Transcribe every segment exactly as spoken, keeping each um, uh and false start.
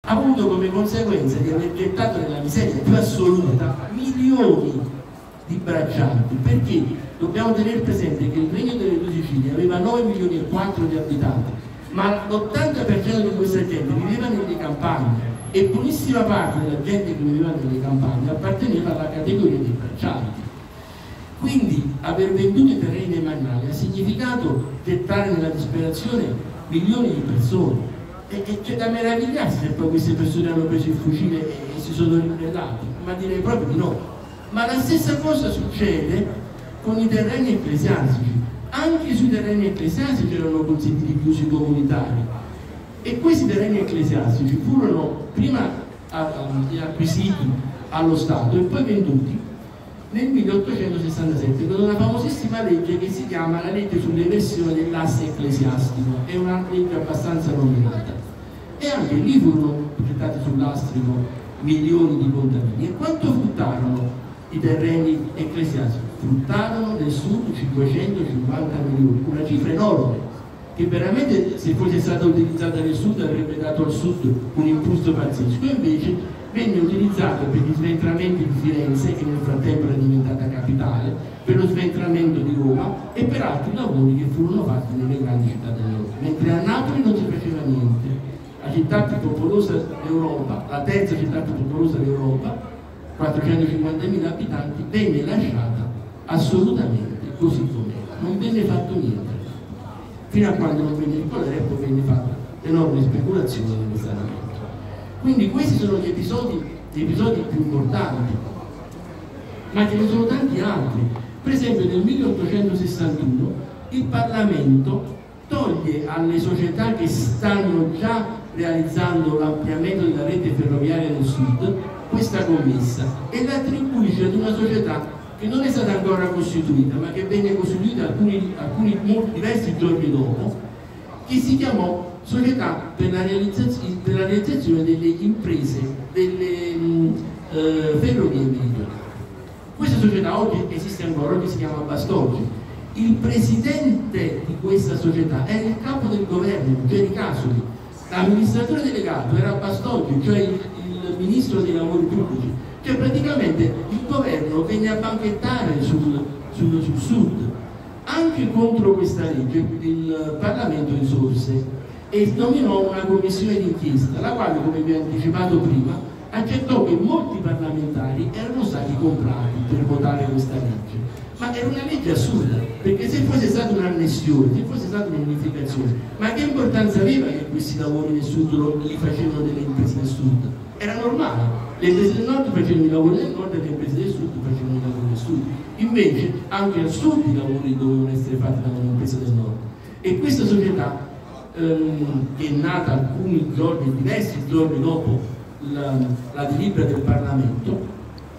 ha avuto come conseguenza di aver gettato nella miseria più assoluta milioni di braccianti, perché dobbiamo tenere presente che il Regno delle Due Sicilie aveva nove milioni e quattro di abitanti, ma l'ottanta per cento di questa gente viveva nelle campagne e buonissima parte della gente che viveva nelle campagne apparteneva alla categoria dei braccianti. Quindi aver venduto i terreni demaniali ha significato gettare nella disperazione milioni di persone. E, e c'è da meravigliarsi se poi queste persone hanno preso il fucile e, e si sono ribellati, ma direi proprio di no. Ma la stessa cosa succede con i terreni ecclesiastici. Anche sui terreni ecclesiastici erano consentiti gli usi comunitari e questi terreni ecclesiastici furono prima acquisiti allo Stato e poi venduti nel milleottocentosessantasette con una famosissima legge che si chiama la legge sull'eversione dell'asse ecclesiastico. È una legge abbastanza nominata e anche lì furono gettati sull'astrico milioni di contadini. E quanto fruttarono i terreni ecclesiastici? Fruttarono nel sud cinquecentocinquanta milioni, una cifra enorme che veramente, se fosse stata utilizzata nel sud, avrebbe dato al sud un impulso pazzesco. Invece venne utilizzato per gli sventramenti di Firenze, che nel frattempo era diventata capitale, per lo sventramento di Roma e per altri lavori che furono fatti nelle grandi città del nord. Mentre a Napoli non si faceva niente, la città più popolosa d'Europa, la terza città più popolosa d'Europa, quattrocentocinquantamila abitanti, venne lasciata assolutamente così com'era, non venne fatto niente, fino a quando non venne il colera e poi venne fatta enorme speculazione nel risanamento. Quindi questi sono gli episodi, gli episodi più importanti, ma ce ne sono tanti altri. Per esempio nel milleottocentosessantuno il Parlamento toglie alle società che stanno già realizzando l'ampliamento della rete ferroviaria del sud questa commessa e la attribuisce ad una società che non è stata ancora costituita, ma che venne costituita alcuni, alcuni molti, diversi giorni dopo, che si chiamò Società per la realizzazione, per la realizzazione delle imprese delle mh, eh, ferrovie meridionali. Questa società oggi esiste ancora, oggi si chiama Bastoggi. Il presidente di questa società era il capo del governo, Geri Casoli. L'amministratore delegato era Bastoggi, cioè il, il ministro dei lavori pubblici. Cioè praticamente il governo venne a banchettare sul, sul, sul sud. Anche contro questa legge il Parlamento risorse e nominò una commissione d'inchiesta, la quale, come vi ho anticipato prima, accettò che molti parlamentari erano stati comprati per votare questa legge. Ma era una legge assurda, perché se fosse stata un'annessione, se fosse stata un'unificazione, ma che importanza aveva che questi lavori nel sud li facevano delle imprese del sud? Era normale, le imprese del nord facevano i lavori del nord e le imprese del sud facevano i lavori del sud. Invece anche al sud i lavori dovevano essere fatti da un'impresa del nord. E questa società, ehm, che è nata alcuni giorni, diversi giorni dopo la, la delibera del Parlamento,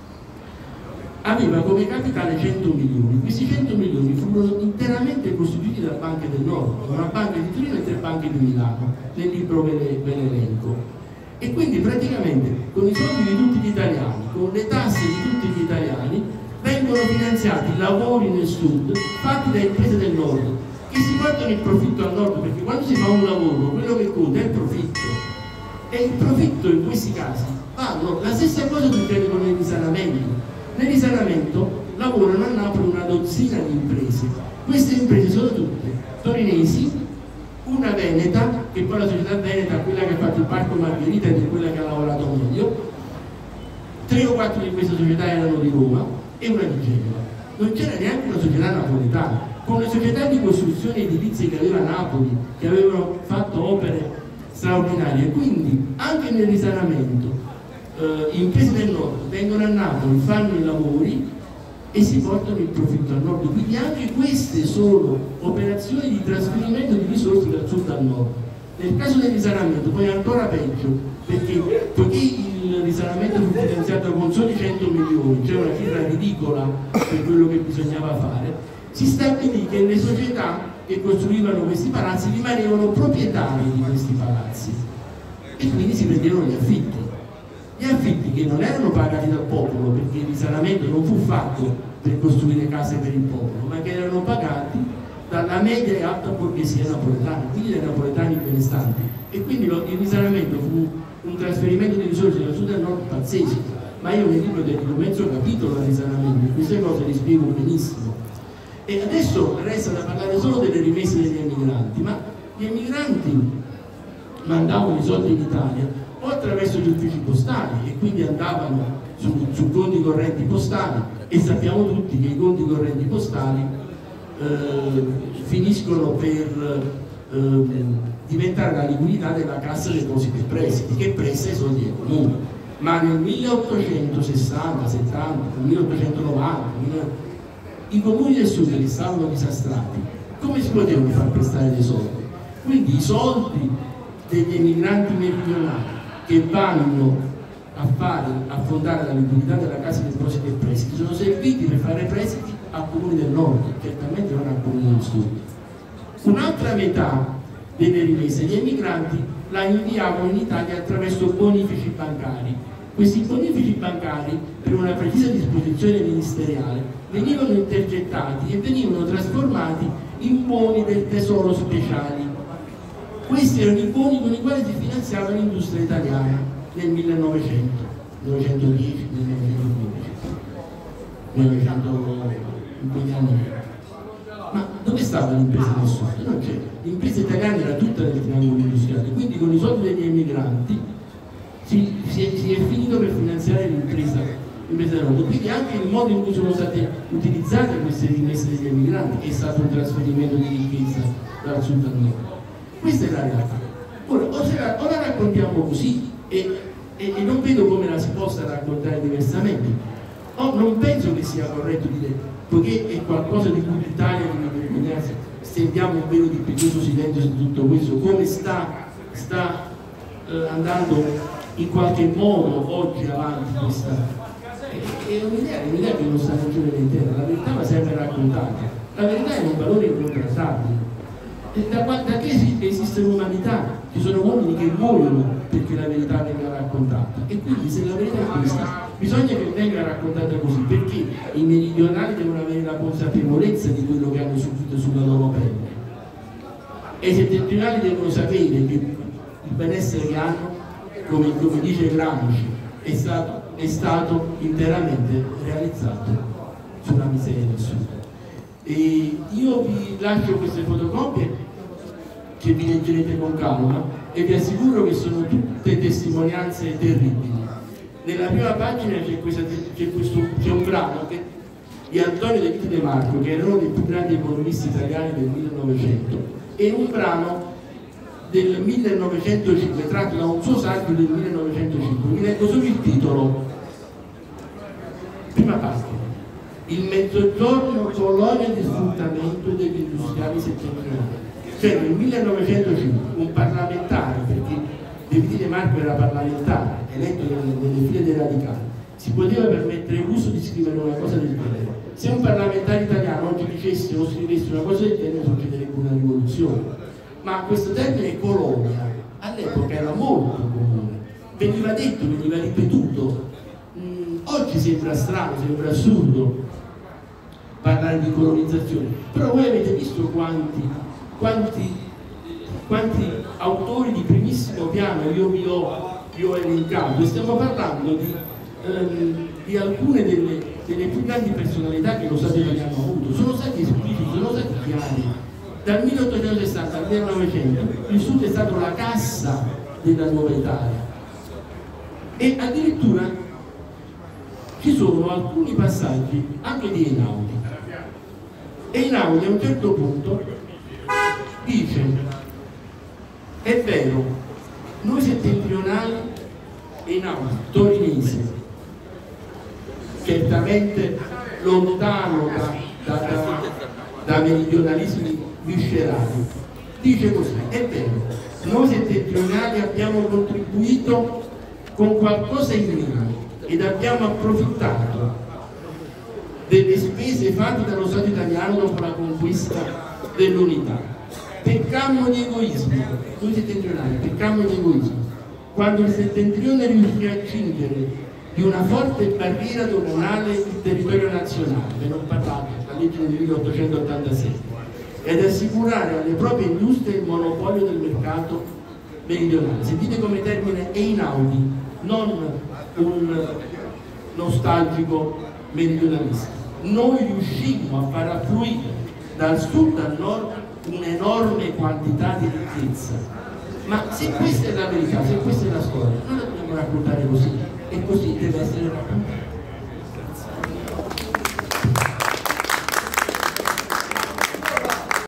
aveva come capitale cento milioni. Questi cento milioni furono interamente costituiti da banche del nord, una banca di Torino e tre banche di Milano. Nel libro ve le, ve le elenco. E quindi praticamente con i soldi di tutti gli italiani, con le tasse di tutti gli italiani, vengono finanziati lavori nel sud fatti da imprese del nord che si portano il profitto al nord, perché quando si fa un lavoro quello che conta è il profitto, e il profitto in questi casi vanno. La stessa cosa succede con il risanamento. Nel risanamento lavorano a Napoli una dozzina di imprese. Queste imprese sono tutte torinesi, una veneta, che poi la società veneta, quella che ha fatto il Parco Margherita ed è quella che ha lavorato meglio. Tre o quattro di queste società erano di Roma e una di Genova. Non c'era neanche una società napoletana. Con le società di costruzione edilizie che aveva Napoli, che avevano fatto opere straordinarie, quindi anche nel risanamento Uh, imprese del nord vengono a Napoli, fanno i lavori e si portano il profitto al nord. Quindi anche queste sono operazioni di trasferimento di risorse dal sud al nord. Nel caso del risanamento poi è ancora peggio, perché poiché il risanamento fu finanziato con soli cento milioni, cioè una cifra ridicola per quello che bisognava fare, si stabilì che le società che costruivano questi palazzi rimanevano proprietari di questi palazzi e quindi si prendevano gli affitti. Gli affitti che non erano pagati dal popolo, perché il risanamento non fu fatto per costruire case per il popolo, ma che erano pagati dalla media e alta borghesia napoletana, quindi dai napoletani benestanti. E quindi lo, il risanamento fu un trasferimento di risorse dal sud al nord pazzesco, ma io nel libro dedico mezzo capitolo al risanamento, queste cose le spiego benissimo. E adesso resta da parlare solo delle rimesse degli emigranti, ma gli emigranti mandavano i soldi in Italia o attraverso gli uffici postali e quindi andavano su, su conti correnti postali, e sappiamo tutti che i conti correnti postali eh, finiscono per eh, diventare la liquidità della Cassa Depositi e Prestiti, che presta i soldi ai comuni. Ma nel milleottocentosessanta, settanta, milleottocentonovanta i comuni del sud che stavano disastrati, come si potevano far prestare dei soldi? Quindi i soldi degli emigranti meridionali che vanno a fare, a fondare la liquidità della Cassa dei Depositi e Prestiti sono serviti per fare prestiti a comuni del nord, certamente non a comuni del sud. Un'altra metà delle rimesse gli emigranti la inviavano in Italia attraverso bonifici bancari. Questi bonifici bancari, per una precisa disposizione ministeriale, venivano intercettati e venivano trasformati in buoni del tesoro speciali. Questi erano i buoni con i quali si finanziava l'industria italiana nel millenovecento, millenovecentodieci, millenovecentoquindici, millenovecento, in quegli anni. Ma dove stava l'impresa del sud? Non c'era. L'impresa italiana era tutta nel triangolo industriale, quindi con i soldi degli emigranti si, si, è, si è finito per finanziare l'impresa del nord. Quindi anche il modo in cui sono state utilizzate queste rimesse degli emigranti è stato un trasferimento di ricchezza dal sud al nord. Questa è la realtà. Ora, o, la, o la raccontiamo così e, e, e non vedo come la si possa raccontare diversamente, o non penso che sia corretto dire, poiché è qualcosa di cui l'Italia deve vergognarsi, stendiamo un velo di pietoso silenzio su tutto questo, come sta, sta eh, andando in qualche modo oggi avanti questa. È un'idea, un'idea che non sta nel giorno intero, la verità va sempre raccontata, la verità è un valore incontrastabile. Da, da che esiste l'umanità? Ci sono uomini che muoiono perché la verità venga raccontata, e quindi se la verità è questa bisogna che venga raccontata così, perché i meridionali devono avere la consapevolezza di quello che hanno subito sulla loro pelle, e i settentrionali devono sapere che il benessere che hanno, come, come dice Gramsci, è stato, è stato interamente realizzato sulla miseria del sud. E io vi lascio queste fotocopie che vi leggerete con calma e vi assicuro che sono tutte testimonianze terribili. Nella prima pagina c'è un brano che, di Antonio De Vita De Marco, che era uno dei più grandi economisti italiani del millenovecento, e un brano del millenovecentocinque tratto da un suo saggio del millenovecentocinque. Vi leggo solo il titolo. Prima pagina: il mezzogiorno colonia di sfruttamento degli industriali settentrionali. Cioè nel millenovecentocinque un parlamentare, perché De Vita De Marco era parlamentare, eletto nelle, nelle file dei radicali, si poteva permettere l'uso di scrivere una cosa del genere. Se un parlamentare italiano oggi dicesse o scrivesse una cosa del genere succederebbe una rivoluzione. Ma questo termine colonia all'epoca era molto comune, veniva detto, veniva ripetuto. Mm, oggi sembra strano, sembra assurdo parlare di colonizzazione, però voi avete visto quanti, quanti, quanti autori di primissimo piano io vi ho, vi ho elencato, e stiamo parlando di, ehm, di alcune delle, delle più grandi personalità che lo Stato italiano ha avuto. Sono stati espliciti, sono stati chiari. Dal milleottocentosessanta al millenovecento il Sud è stato la cassa della nuova Italia, e addirittura ci sono alcuni passaggi anche di Einaudi. Einaudi a un certo punto dice: è vero, noi settentrionali, Einaudi, torinese, certamente lontano da, da, da, da meridionalismi viscerali, dice così: è vero, noi settentrionali abbiamo contribuito con qualcosa in meno ed abbiamo approfittato delle spese fatte dallo Stato italiano dopo la conquista dell'unità. Peccammo di egoismo, noi settentrionali peccammo di egoismo quando il settentrione riuscì a cingere di una forte barriera doganale il territorio nazionale, ve ne ho parlato, la legge del milleottocentottantasei, ed assicurare alle proprie industrie il monopolio del mercato meridionale. Sentite come termine Einaudi, non un nostalgico meridionalista. Noi riuscimmo a far affluire dal sud al nord un'enorme quantità di ricchezza. Ma se questa è la verità, se questa è la storia, noi la dobbiamo raccontare così, e così deve essere raccontata.